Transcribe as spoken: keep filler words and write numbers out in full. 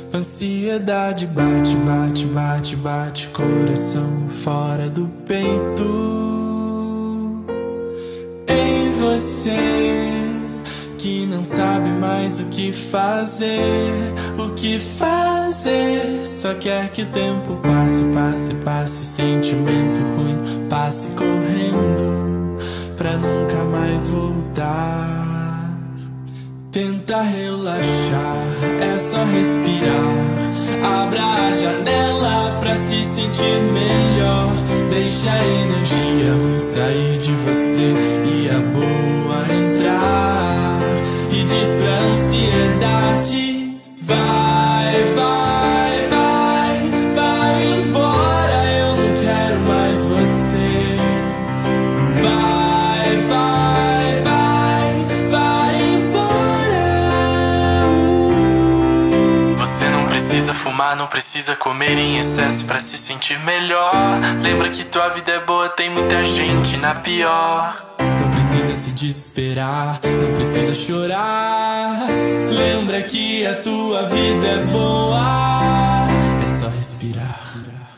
Ansiedade bate, bate, bate, bate, coração fora do peito. Em você, que não sabe mais o que fazer, o que fazer. Só quer que o tempo passe, passe, passe, sentimento ruim passe correndo, pra nunca mais voltar. Tenta relaxar, é só respirar. Abra a janela pra se sentir melhor. Deixa a energia ruim sair de você e a boa entrar. E diz pra ansiedade: vai, vai, vai, vai embora, eu não quero mais você. Vai, vai, vai, vai embora. Você não precisa fumar, não precisa comer em excesso pra se sentir melhor. Lembra que tua vida é boa, tem muita gente na pior. Não precisa se desesperar, não precisa chorar. Lembra que a tua vida é boa, é só respirar.